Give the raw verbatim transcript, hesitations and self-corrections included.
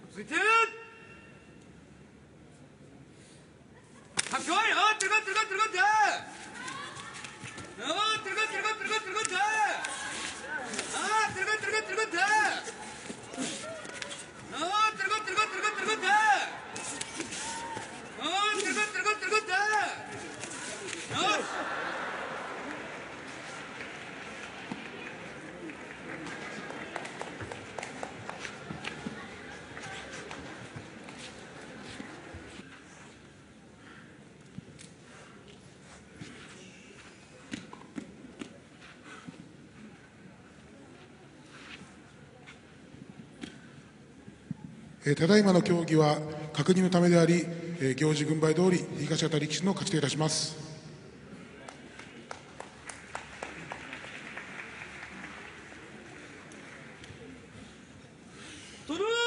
続いてはっこいあー、てるかてるかてるかってあー、てるかてるかてるかてるかってあー、てるかてるかてるかってあー、てるかてるかてるかてるかってあー、てるかてるかてるかってよし。 えーただいまの協議は確認のためであり、えー行司軍配通り東方力士の勝ちといたします。 取る